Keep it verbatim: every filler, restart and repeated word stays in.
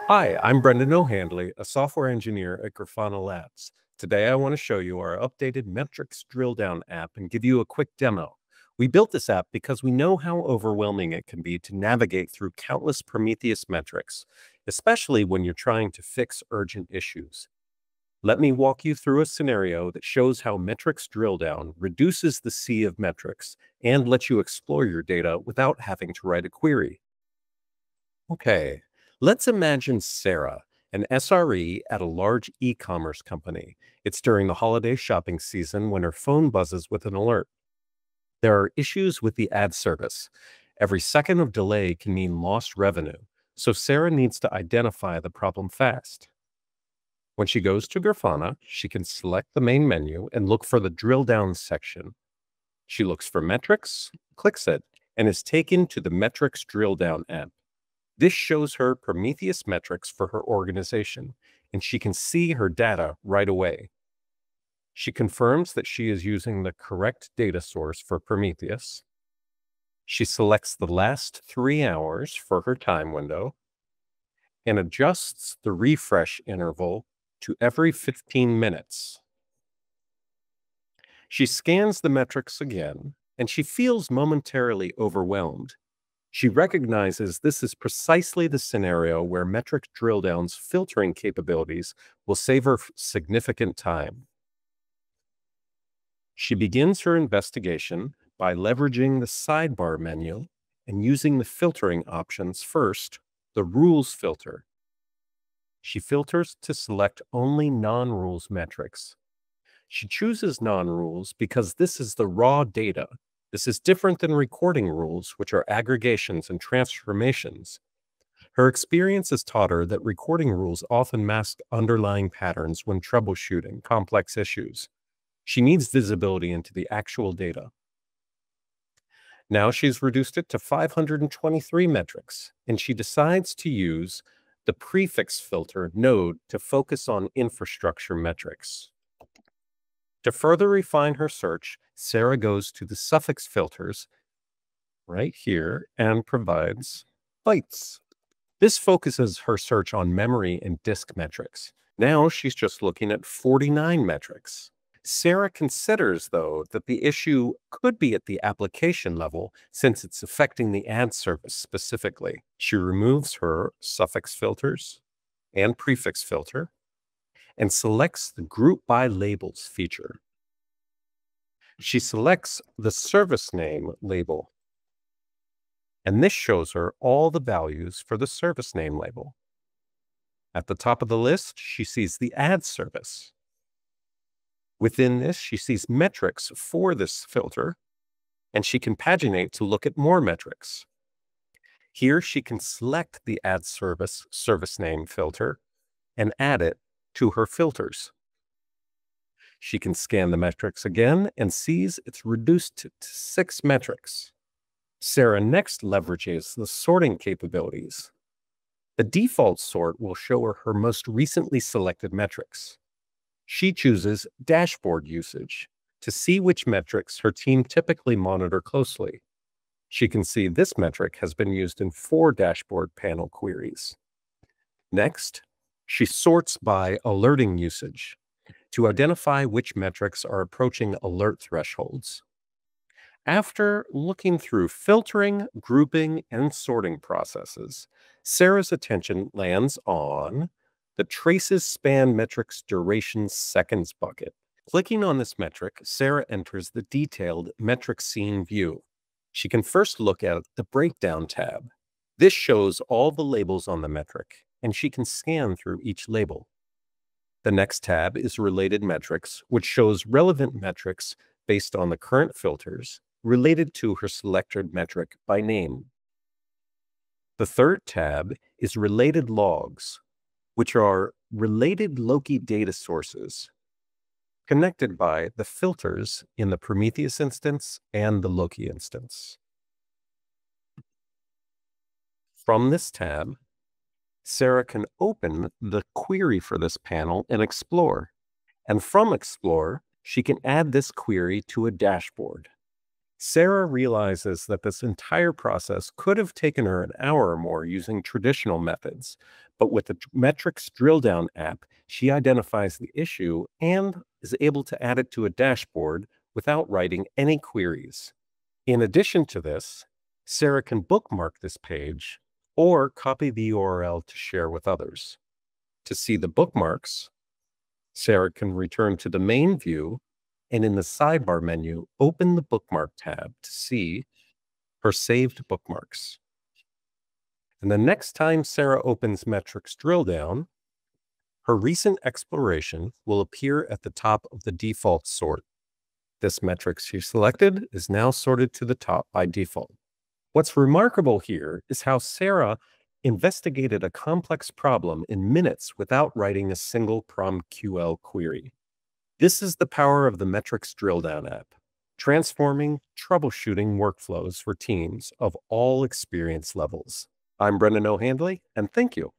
Hi, I'm Brendan O'Handley, a software engineer at Grafana Labs. Today, I want to show you our updated Metrics Drilldown app and give you a quick demo. We built this app because we know how overwhelming it can be to navigate through countless Prometheus metrics, especially when you're trying to fix urgent issues. Let me walk you through a scenario that shows how Metrics Drilldown reduces the sea of metrics and lets you explore your data without having to write a query. Okay, let's imagine Sarah, an S R E at a large e-commerce company. It's during the holiday shopping season when her phone buzzes with an alert. There are issues with the ad service. Every second of delay can mean lost revenue, so Sarah needs to identify the problem fast. When she goes to Grafana, she can select the main menu and look for the drill down section. She looks for metrics, clicks it, and is taken to the Metrics Drilldown app. This shows her Prometheus metrics for her organization, and she can see her data right away. She confirms that she is using the correct data source for Prometheus. She selects the last three hours for her time window and adjusts the refresh interval to every fifteen minutes. She scans the metrics again, and she feels momentarily overwhelmed. She recognizes this is precisely the scenario where Metrics Drilldown's filtering capabilities will save her significant time. She begins her investigation by leveraging the Sidebar menu and using the filtering options first, the Rules filter. She filters to select only non-rules metrics. She chooses non-rules because this is the raw data. This is different than recording rules, which are aggregations and transformations. Her experience has taught her that recording rules often mask underlying patterns when troubleshooting complex issues. She needs visibility into the actual data. Now she's reduced it to five hundred twenty-three metrics, and she decides to use the Prefix filter node to focus on infrastructure metrics. To further refine her search, Sarah goes to the Suffix filters right here and provides bytes. This focuses her search on memory and disk metrics. Now she's just looking at forty-nine metrics. Sarah considers, though, that the issue could be at the application level since it's affecting the ad service specifically. She removes her suffix filters and prefix filter and selects the Group by Labels feature. She selects the service name label, and this shows her all the values for the service name label. At the top of the list, she sees the ad service. Within this, she sees metrics for this filter, and she can paginate to look at more metrics. Here, she can select the ad service service name filter and add it to her filters. She can scan the metrics again and sees it's reduced to six metrics. Sarah next leverages the sorting capabilities. The default sort will show her her most recently selected metrics. She chooses dashboard usage to see which metrics her team typically monitor closely. She can see this metric has been used in four dashboard panel queries. Next, she sorts by alerting usage to identify which metrics are approaching alert thresholds. After looking through filtering, grouping, and sorting processes, Sarah's attention lands on the traces span metrics duration seconds bucket. Clicking on this metric, Sarah enters the detailed metric scene view. She can first look at the breakdown tab. This shows all the labels on the metric, and she can scan through each label. The next tab is related metrics, which shows relevant metrics based on the current filters related to her selected metric by name. The third tab is related logs, which are related Loki data sources connected by the filters in the Prometheus instance and the Loki instance. From this tab, Sarah can open the query for this panel and explore. And from Explore, she can add this query to a dashboard. Sarah realizes that this entire process could have taken her an hour or more using traditional methods, But with the Metrics Drilldown app, she identifies the issue and is able to add it to a dashboard without writing any queries. In addition to this, Sarah can bookmark this page or copy the U R L to share with others. To see the bookmarks, Sarah can return to the main view and in the sidebar menu, open the Bookmark tab to see her saved bookmarks. And the next time Sarah opens Metrics Drilldown, her recent exploration will appear at the top of the default sort. This metric she selected is now sorted to the top by default. What's remarkable here is how Sarah investigated a complex problem in minutes without writing a single PromQL query. This is the power of the Metrics Drilldown app, transforming troubleshooting workflows for teams of all experience levels. I'm Brendan O'Handley, and thank you.